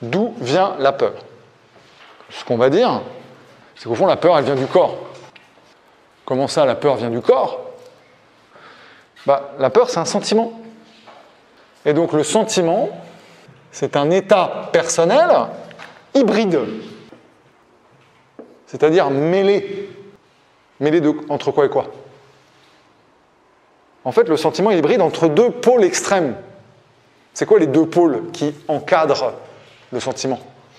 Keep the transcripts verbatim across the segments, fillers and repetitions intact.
d'où vient la peur? Ce qu'on va dire, c'est qu'au fond, la peur, elle vient du corps. Comment ça, la peur vient du corps? Bah, la peur, c'est un sentiment. Et donc, le sentiment, c'est un état personnel hybride. C'est-à-dire mêlé. Mêlé de, entre quoi et quoi? En fait, le sentiment est hybride entre deux pôles extrêmes. C'est quoi les deux pôles qui encadrent le sentiment?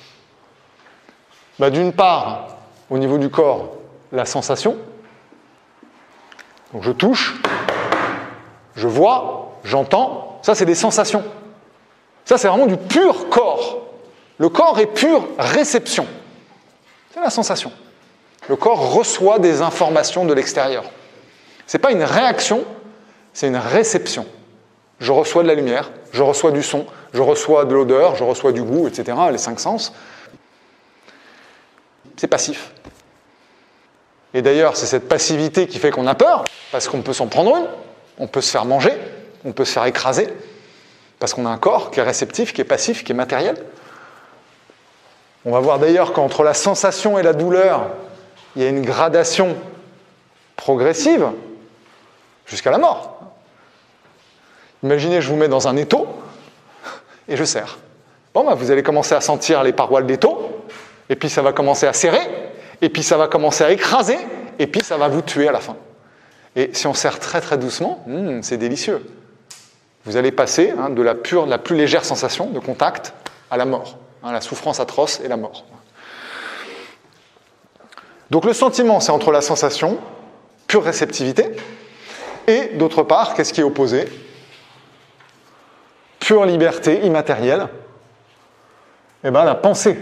Bah, d'une part, au niveau du corps, la sensation. Donc je touche, je vois, j'entends. Ça, c'est des sensations. Ça, c'est vraiment du pur corps. Le corps est pure réception. C'est la sensation. Le corps reçoit des informations de l'extérieur. Ce n'est pas une réaction, c'est une réception. Je reçois de la lumière, je reçois du son, je reçois de l'odeur, je reçois du goût, et cetera, les cinq sens. C'est passif. Et d'ailleurs, c'est cette passivité qui fait qu'on a peur, parce qu'on peut s'en prendre une, on peut se faire manger, on peut se faire écraser, parce qu'on a un corps qui est réceptif, qui est passif, qui est matériel. On va voir d'ailleurs qu'entre la sensation et la douleur, il y a une gradation progressive jusqu'à la mort. Imaginez, je vous mets dans un étau et je serre. Bon, ben, vous allez commencer à sentir les parois de l'étau, et puis ça va commencer à serrer, et puis ça va commencer à écraser, et puis ça va vous tuer à la fin. Et si on serre très très doucement, hmm, c'est délicieux. Vous allez passer hein, de la pure, de la plus légère sensation de contact à la mort, hein, la souffrance atroce et la mort. Donc le sentiment, c'est entre la sensation, pure réceptivité, et d'autre part, qu'est-ce qui est opposé? Pure liberté immatérielle, et bien la pensée.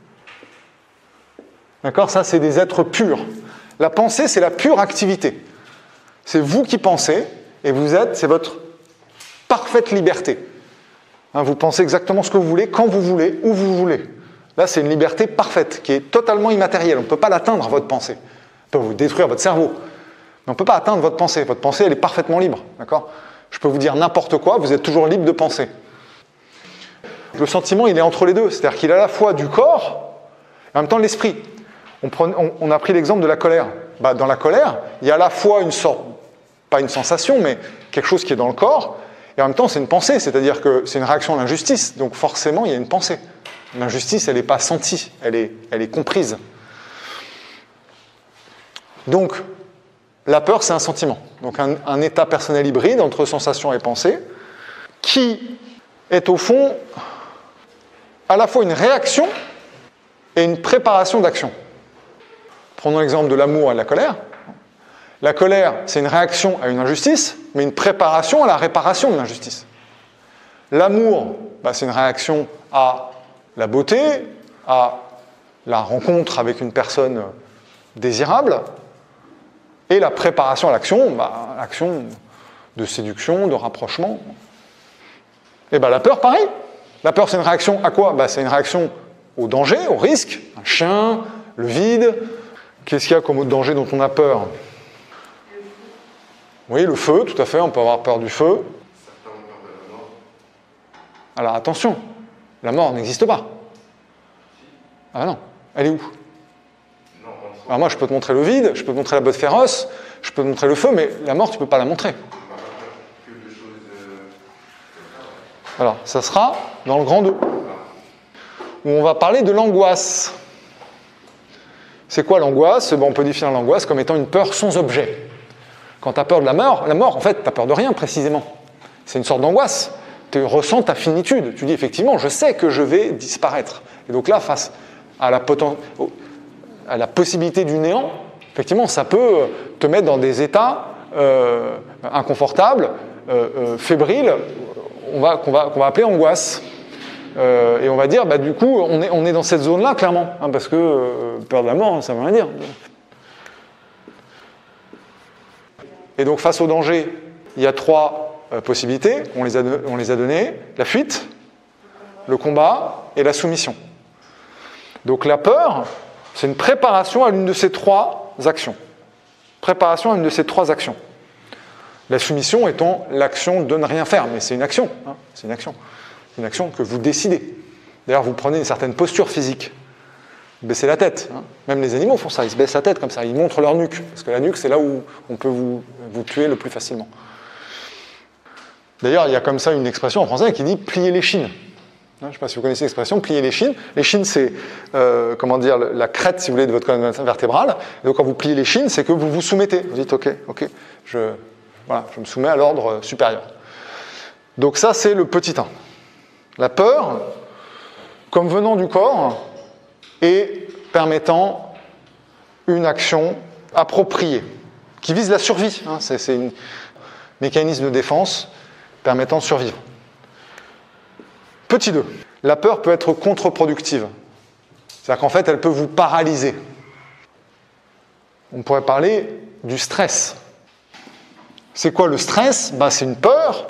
D'accord? Ça, c'est des êtres purs. La pensée, c'est la pure activité. C'est vous qui pensez, et vous êtes, c'est votre parfaite liberté. Hein, vous pensez exactement ce que vous voulez, quand vous voulez, où vous voulez. Là, c'est une liberté parfaite, qui est totalement immatérielle. On ne peut pas l'atteindre, votre pensée. On peut vous détruire votre cerveau. Mais on ne peut pas atteindre votre pensée. Votre pensée, elle est parfaitement libre. D'accord? Je peux vous dire n'importe quoi, vous êtes toujours libre de penser. Le sentiment, il est entre les deux. C'est-à-dire qu'il est à la fois du corps et en même temps de l'esprit. On, prend, on, on a pris l'exemple de la colère. Bah, dans la colère, il y a à la fois une sorte, pas une sensation, mais quelque chose qui est dans le corps, et en même temps, c'est une pensée. C'est-à-dire que c'est une réaction à l'injustice. Donc forcément, il y a une pensée. L'injustice, elle n'est pas sentie, elle est, elle est comprise. Donc, la peur, c'est un sentiment. Donc, un, un état personnel hybride entre sensation et pensée, qui est au fond à la fois une réaction et une préparation d'action. Prenons l'exemple de l'amour et de la colère. La colère, c'est une réaction à une injustice, mais une préparation à la réparation de l'injustice. L'amour, bah, c'est une réaction à la beauté, à la rencontre avec une personne désirable, et la préparation à l'action, bah, l'action de séduction, de rapprochement. Et bah, la peur, pareil. La peur, c'est une réaction à quoi? Bah, c'est une réaction au danger, au risque. Un chien, le vide. Qu'est-ce qu'il y a comme autre danger dont on a peur? Oui, le feu, tout à fait, on peut avoir peur du feu. Alors attention, la mort n'existe pas. Ah non, elle est où? Alors moi, je peux te montrer le vide, je peux te montrer la botte féroce, je peux te montrer le feu, mais la mort, tu ne peux pas la montrer. Alors, ça sera dans le grand deux, où on va parler de l'angoisse. C'est quoi l'angoisse? Ben, on peut définir l'angoisse comme étant une peur sans objet. Quand tu as peur de la mort, la mort, en fait, tu as peur de rien précisément. C'est une sorte d'angoisse. Tu ressens ta finitude. Tu dis effectivement, je sais que je vais disparaître. Et donc là, face à la, poten... à la possibilité du néant, effectivement, ça peut te mettre dans des états euh, inconfortables, euh, euh, fébriles, on va, qu'on, va, qu'on va appeler angoisse. Euh, et on va dire, bah, du coup, on est, on est dans cette zone-là, clairement, hein, parce que euh, peur de la mort, ça ne veut rien dire. Et donc, face au danger, il y a trois euh, possibilités, on les, a, on les a données, la fuite, le combat et la soumission. Donc la peur, c'est une préparation à l'une de ces trois actions. Préparation à l'une de ces trois actions. La soumission étant l'action de ne rien faire, mais c'est une action, hein, c'est une action. C'est une action que vous décidez. D'ailleurs, vous prenez une certaine posture physique. Vous baissez la tête. Hein. Même les animaux font ça, ils se baissent la tête comme ça, ils montrent leur nuque. Parce que la nuque, c'est là où on peut vous, vous tuer le plus facilement. D'ailleurs, il y a comme ça une expression en français qui dit « plier les chines ». Je ne sais pas si vous connaissez l'expression « plier les chines ». Les chines, c'est euh, comment dire, la crête, si vous voulez, de votre colonne vertébrale. Et donc, quand vous pliez les chines, c'est que vous vous soumettez. Vous dites « ok, ok, je, voilà, je me soumets à l'ordre supérieur ». Donc ça, c'est le petit un. La peur, comme venant du corps et permettant une action appropriée, qui vise la survie. Hein, c'est, c'est un mécanisme de défense permettant de survivre. Petit deux, la peur peut être contre-productive. C'est-à-dire qu'en fait, elle peut vous paralyser. On pourrait parler du stress. C'est quoi le stress? Ben, c'est une peur.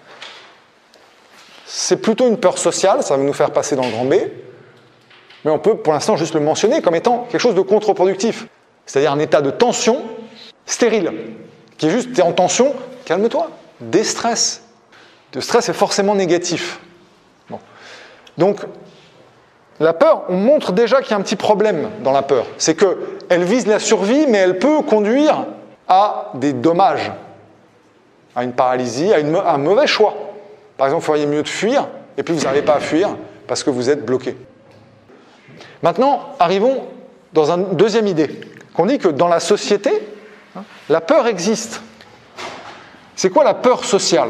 C'est plutôt une peur sociale, ça va nous faire passer dans le grand B. Mais on peut pour l'instant juste le mentionner comme étant quelque chose de contre-productif. C'est-à-dire un état de tension stérile, qui est juste, tu es en tension, calme-toi, déstresse. Le stress est forcément négatif. Bon. Donc, la peur, on montre déjà qu'il y a un petit problème dans la peur. C'est qu'elle vise la survie, mais elle peut conduire à des dommages, à une paralysie, à, une, à un mauvais choix. Par exemple, vous feriez mieux de fuir, et puis vous n'arrivez pas à fuir parce que vous êtes bloqué. Maintenant, arrivons dans une deuxième idée, qu'on dit que dans la société, la peur existe. C'est quoi la peur sociale?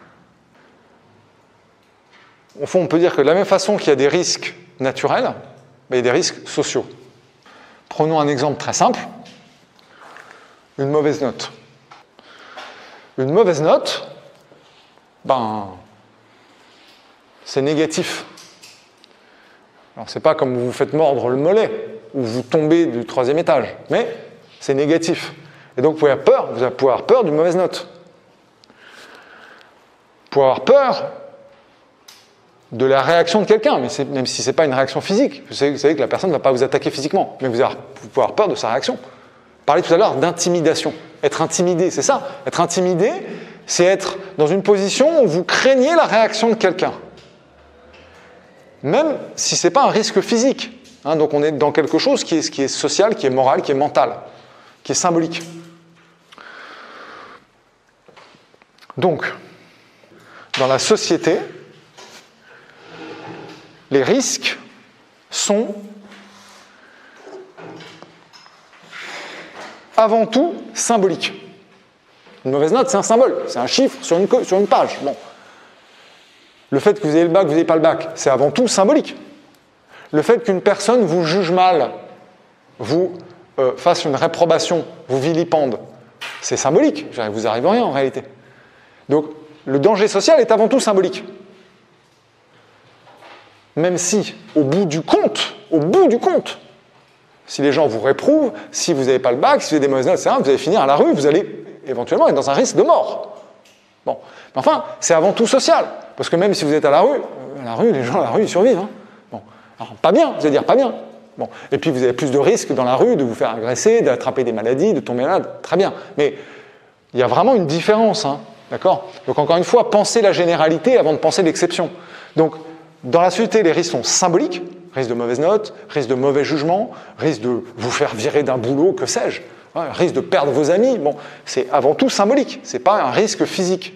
Au fond, on peut dire que de la même façon qu'il y a des risques naturels, ben, il y a des risques sociaux. Prenons un exemple très simple, une mauvaise note. Une mauvaise note, ben, c'est négatif. Alors, c'est pas comme vous vous faites mordre le mollet, ou vous tombez du troisième étage, mais c'est négatif. Et donc, vous pouvez avoir peur, vous pouvez avoir peur d'une mauvaise note. Vous pouvez avoir peur de la réaction de quelqu'un, mais c'est, même si ce n'est pas une réaction physique. Vous savez, vous savez que la personne ne va pas vous attaquer physiquement, mais vous, avez, vous pouvez avoir peur de sa réaction. Parlez tout à l'heure d'intimidation. Être intimidé, c'est ça. Être intimidé, c'est être dans une position où vous craignez la réaction de quelqu'un. Même si ce n'est pas un risque physique. Hein, donc on est dans quelque chose qui est, qui est social, qui est moral, qui est mental, qui est symbolique. Donc, dans la société, les risques sont avant tout symboliques. Une mauvaise note, c'est un symbole, c'est un chiffre sur une, sur une page. Bon. Le fait que vous ayez le bac, que vous n'ayez pas le bac, c'est avant tout symbolique. Le fait qu'une personne vous juge mal, vous euh, fasse une réprobation, vous vilipende, c'est symbolique. Vous n'arrivez à rien en réalité. Donc, le danger social est avant tout symbolique. Même si, au bout du compte, au bout du compte, si les gens vous réprouvent, si vous n'avez pas le bac, si vous avez des mauvaises notes, et cetera, vous allez finir à la rue, vous allez éventuellement être dans un risque de mort. Bon. Mais enfin, c'est avant tout social. Parce que même si vous êtes à la rue, à la rue, les gens à la rue, ils survivent. Hein. Bon. Alors, pas bien, vous allez dire pas bien. Bon. Et puis, vous avez plus de risques dans la rue de vous faire agresser, d'attraper des maladies, de tomber malade. Très bien. Mais il y a vraiment une différence. Hein. D'accord ? Donc, encore une fois, pensez la généralité avant de penser l'exception. Donc, dans la société, les risques sont symboliques. Risque de mauvaises notes, risque de mauvais jugement, risque de vous faire virer d'un boulot, que sais-je. Ouais, risque de perdre vos amis. Bon, c'est avant tout symbolique. Ce n'est pas un risque physique.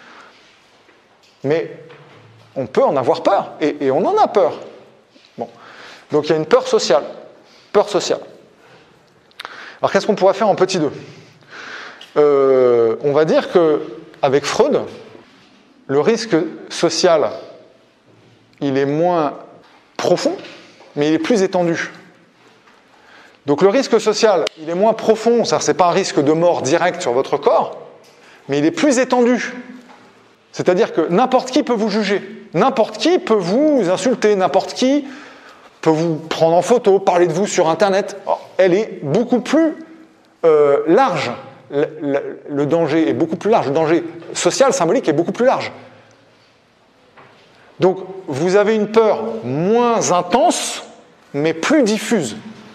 Mais on peut en avoir peur, et, et on en a peur. Bon. Donc il y a une peur sociale. Peur sociale. Alors qu'est-ce qu'on pourrait faire en petit deux ? euh, On va dire qu'avec Freud, le risque social, il est moins profond, mais il est plus étendu. Donc le risque social, il est moins profond, c'est-à-dire ce n'est pas un risque de mort direct sur votre corps, mais il est plus étendu. C'est-à-dire que n'importe qui peut vous juger, n'importe qui peut vous insulter, n'importe qui peut vous prendre en photo, parler de vous sur Internet. Alors, elle est beaucoup plus euh, large, le, le, le danger est beaucoup plus large, le danger social, symbolique est beaucoup plus large. Donc vous avez une peur moins intense, mais plus diffuse.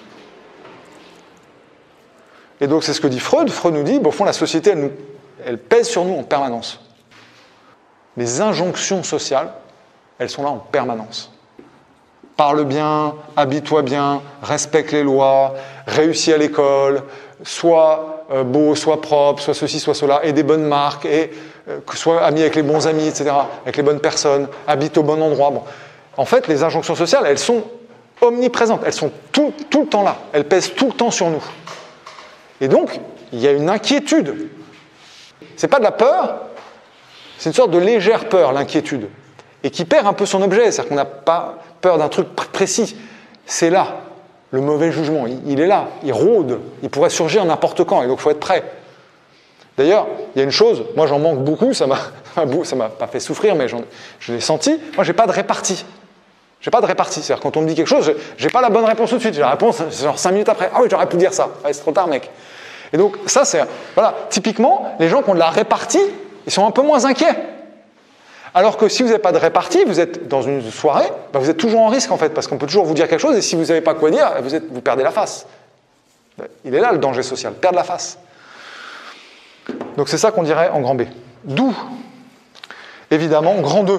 Et donc c'est ce que dit Freud. Freud nous dit, bon, au fond, la société, elle, nous, elle pèse sur nous en permanence. Les injonctions sociales, elles sont là en permanence. parle bien, habille-toi bien, respecte les lois, réussis à l'école, sois euh, beau, sois propre, sois ceci, sois cela, et des bonnes marques, et euh, sois ami avec les bons amis, et cetera, avec les bonnes personnes, habite au bon endroit. Bon. En fait, les injonctions sociales, elles sont omniprésentes, elles sont tout, tout le temps là, elles pèsent tout le temps sur nous. Et donc, il y a une inquiétude. C'est pas de la peur, c'est une sorte de légère peur, l'inquiétude, et qui perd un peu son objet, c'est-à-dire qu'on n'a pas peur d'un truc précis. C'est là, le mauvais jugement, il, il est là, il rôde, il pourrait surgir n'importe quand, et donc il faut être prêt. D'ailleurs, il y a une chose, moi j'en manque beaucoup, ça m'a, ça m'a pas fait souffrir, mais je l'ai senti, moi j'ai pas de répartie. J'ai pas de répartie, c'est-à-dire quand on me dit quelque chose, j'ai pas la bonne réponse tout de suite, j'ai la réponse genre cinq minutes après, ah oui j'aurais pu dire ça, ouais, c'est trop tard mec. Et donc ça c'est, voilà, typiquement, les gens qui ont de la répartie, ils sont un peu moins inquiets. Alors que si vous n'avez pas de répartie, vous êtes dans une soirée, bah vous êtes toujours en risque en fait, parce qu'on peut toujours vous dire quelque chose, et si vous n'avez pas quoi dire, vous, êtes, vous perdez la face. Il est là le danger social, perdre la face. Donc c'est ça qu'on dirait en grand B. D'où, évidemment, grand deux.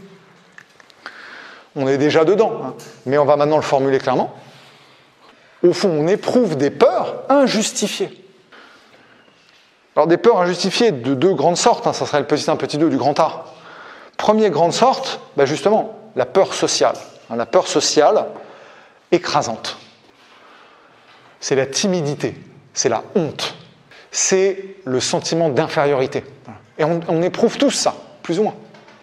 On est déjà dedans, hein, mais on va maintenant le formuler clairement. Au fond, on éprouve des peurs injustifiées. Alors des peurs injustifiées de deux grandes sortes, hein, ça serait le petit un, petit deux du grand A. Première grande sorte, ben justement, la peur sociale. Hein, la peur sociale écrasante. C'est la timidité, c'est la honte, c'est le sentiment d'infériorité. Et on, on éprouve tous ça, plus ou moins.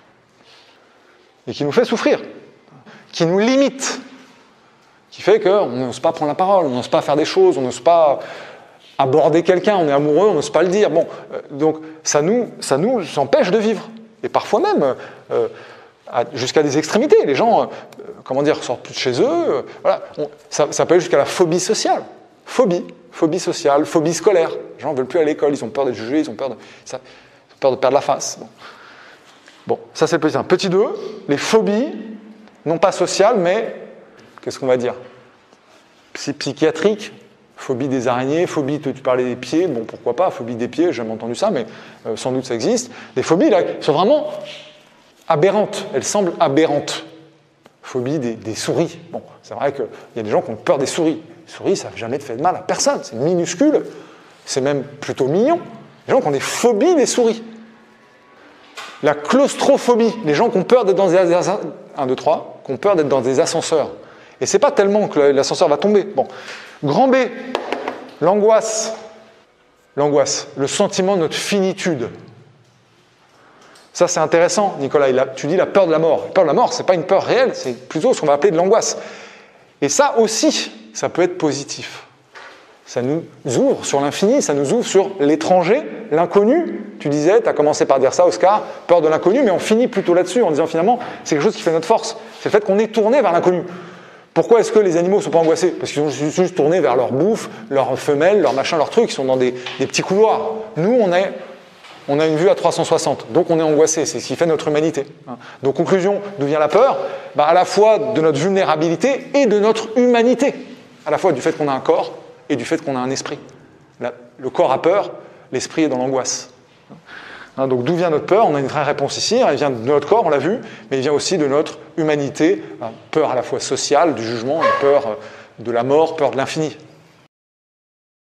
Et qui nous fait souffrir, qui nous limite, qui fait qu'on n'ose pas prendre la parole, on n'ose pas faire des choses, on n'ose pas aborder quelqu'un, on est amoureux, on n'ose pas le dire. Bon, euh, donc ça nous, ça nous empêche de vivre. Et parfois même, euh, jusqu'à des extrémités. Les gens, euh, comment dire, sortent plus de chez eux. Euh, voilà. On, ça, ça peut aller jusqu'à la phobie sociale. Phobie, phobie sociale, phobie scolaire. Les gens ne veulent plus aller à l'école, ils ont peur d'être jugés, ils ont peur de, ça, ils ont peur de perdre la face. Bon, bon ça c'est le petit un. Petit deux, les phobies, non pas sociales, mais, qu'est-ce qu'on va dire, psychiatriques. Phobie des araignées, phobie, tu parlais des pieds, bon pourquoi pas, phobie des pieds, j'ai jamais entendu ça, mais euh, sans doute ça existe. Les phobies là, sont vraiment aberrantes, elles semblent aberrantes. Phobie des, des souris. Bon, c'est vrai qu'il y a des gens qui ont peur des souris. Les souris, ça n'a jamais fait de mal à personne, c'est minuscule, c'est même plutôt mignon. Les gens qui ont des phobies des souris. La claustrophobie, les gens qui ont peur d'être dans des ascenseurs, un, deux, trois, qui ont peur d'être dans des ascenseurs. Et c'est pas tellement que l'ascenseur va tomber. Bon. Grand B, l'angoisse. L'angoisse, le sentiment de notre finitude. Ça, c'est intéressant, Nicolas. Il a, tu dis la peur de la mort. La peur de la mort, ce n'est pas une peur réelle, c'est plutôt ce qu'on va appeler de l'angoisse. Et ça aussi, ça peut être positif. Ça nous ouvre sur l'infini, ça nous ouvre sur l'étranger, l'inconnu. Tu disais, tu as commencé par dire ça, Oscar, peur de l'inconnu, mais on finit plutôt là-dessus en disant finalement, c'est quelque chose qui fait notre force. C'est le fait qu'on est tourné vers l'inconnu. Pourquoi est-ce que les animaux ne sont pas angoissés? Parce qu'ils sont juste tournés vers leur bouffe, leur femelle, leur machin, leur truc. Ils sont dans des, des petits couloirs. Nous, on, est, on a une vue à trois cent soixante. Donc, on est angoissé. C'est ce qui fait notre humanité. Donc, conclusion, d'où vient la peur? Bah, à la fois de notre vulnérabilité et de notre humanité. À la fois du fait qu'on a un corps et du fait qu'on a un esprit. La, le corps a peur, l'esprit est dans l'angoisse. Hein, donc d'où vient notre peur? On a une vraie réponse ici, elle vient de notre corps, on l'a vu, mais elle vient aussi de notre humanité, hein, peur à la fois sociale, du jugement, et peur de la mort, peur de l'infini.